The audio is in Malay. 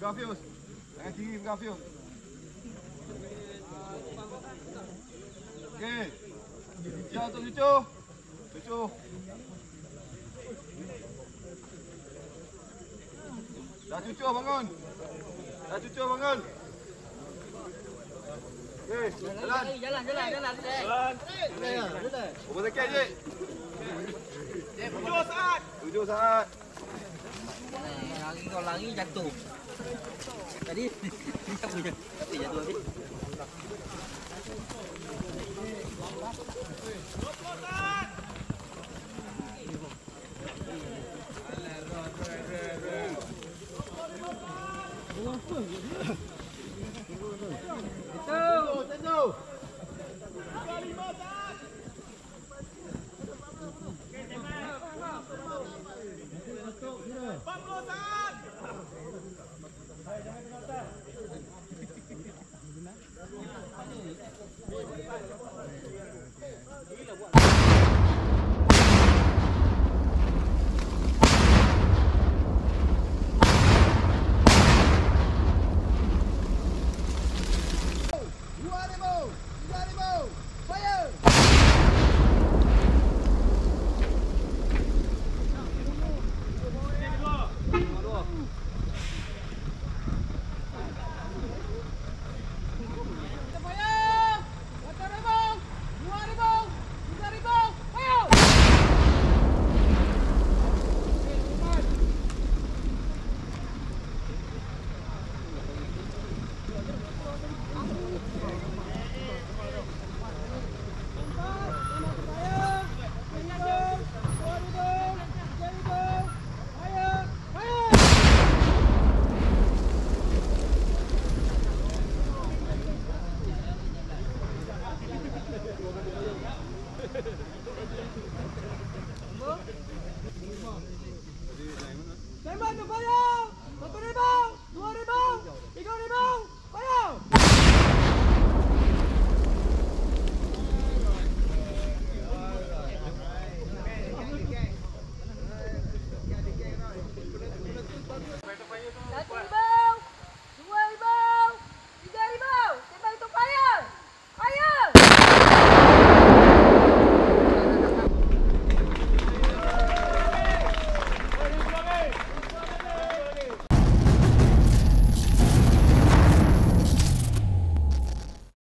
pegang fuse. Tangan kiri pegang fuse. Okey. Siap untuk cucuk. Cucuk. Dah cucuk bangun. Dah cucuk bangun. Okey, jalan. Jalan. Berapa sekejap, Cik? 7 saat. 7 saat. Lari kau lari jatuh. Tadi siapa jatuh habis?